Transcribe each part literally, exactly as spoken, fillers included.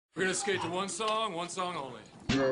We're gonna skate to one song, one song only.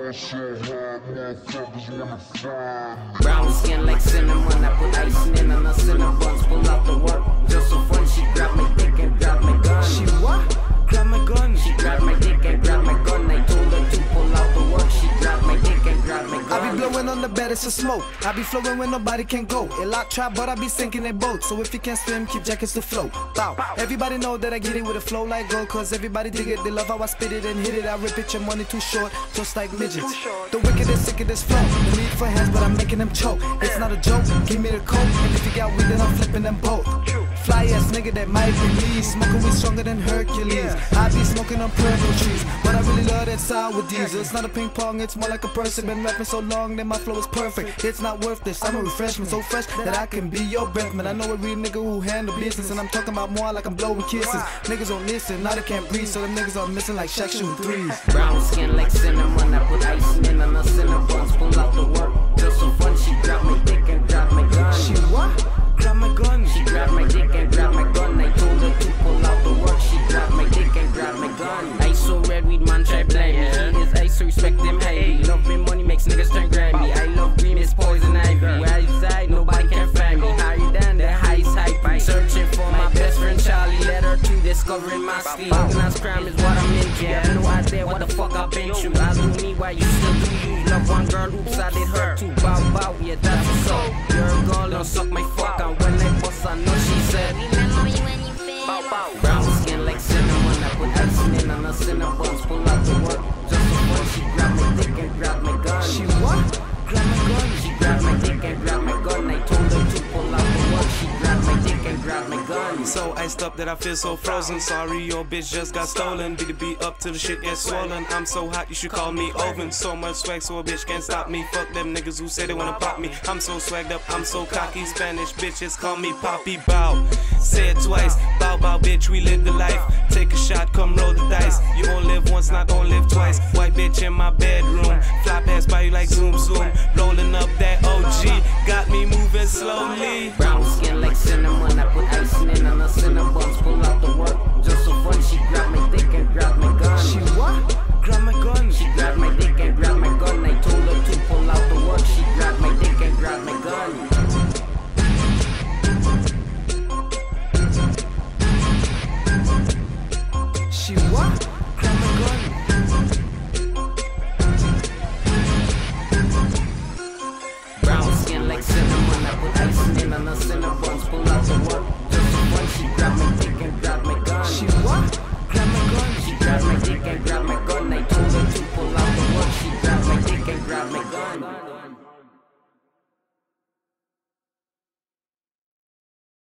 Brown skin like cinnamon, I put icing in on the cinnamons. Pull out the work, just so fun. She grabbed my dick and grabbed my gun. She what? Grab my gun. She grabbed my dick and grabbed my gun. I told her to pull out the work. She grabbed my dick and grabbed my gun. I be blowing on the bed, it's a smoke. I be flowing when nobody can go. A lot trap, but I be sinking in boats. So if you can't swim, keep jackets to float. Bow. Everybody know that I get it with a flow like gold. Cause everybody dig it, they love how I spit it and hit it. I rip it, your money too short, just like midgets. The wickedest, sickest flow. The need for hands, but I'm making them choke. It's not a joke, give me the coke. And if you got weed, then I'm flipping them both. Fly ass nigga that might be me. Smoking weed stronger than Hercules. I be smoking on purple trees, but I really love that sour diesel. It's not a ping pong, it's more like a person. Been rapping so long that my flow is perfect. It's not worth this, I'm a refreshment so fresh that I can be your breath. Man, I know a real nigga who handle business, and I'm talking about more like I'm blowing kisses. Niggas don't listen, now they can't breathe, so them niggas are missing like Shaq shooting threes. Brown skin like cinnamon, I put icing in on the cinnamons. Pull out the work, just so fun. She grabbed my dick and grabbed my gun. She what? Grab my gun. She grabbed my dick and grabbed my gun. I told her to pull out the work. She grabbed my dick and grabbed my gun. Ice so red, weed man try blame me. He is ice, so respect him highly. Love me, money makes niggas turn grimy. I love green, it's poison ivy. Where I reside, nobody can find me. Higher than the highest hype. Searching for my best friend Charlie. Led her to discovering my steel. Organized crime is what I'm into. I have no idea what the fuck I've been through. I do me while you still do you. Love one girl, oops, I did her too. Bow bow, yeah, that's what's up. You're a girl, don't suck my fuck. And when I bust, I know she said remember me when you feel bow bow. Brown skin like cinnamon, I put icing in on the cinnamons. Pull out the work, just so fun. She grabbed my dick and grabbed my gun. She what? Grab my gun. She grabbed my dick and grabbed my gun. I told her to pull out the work. She grabbed my dick and grabbed my gun. So iced up that I feel so frozen. Sorry, your bitch just got stolen. Beat the beat up till the shit gets swollen. I'm so hot, you should call me oven. So much swag, so a bitch can't stop me. Fuck them niggas who say they wanna pop me. I'm so swagged up, I'm so cocky. Spanish bitches call me Poppy Bow. Say it twice, bow bow bitch, we live the life. Take a shot, come roll the dice. You gon' live once, not gon' live twice. White bitch in my bedroom, fly past by you like zoom zoom. Rolling up that O G, got me moving slowly. Brown skin like cinnamon, I put icing in on the cinnamons. Pull out the work, just so fun. She grabbed my dick and grabbed my gun. She what? Grab my gun. She grabbed my dick and grabbed my gun. I told her to pull out the work. She grabbed my dick and grabbed my gun. She what? Grab my gun. Brown skin like cinnamon, I put icing in on the cinnamons. Pull out the work, just so fun. She grabbed my dick and grabbed my gun. She what? Grab my gun. She grabbed my dick and grabbed my gun. I told her to pull out the work. She grabbed my dick and grabbed my gun.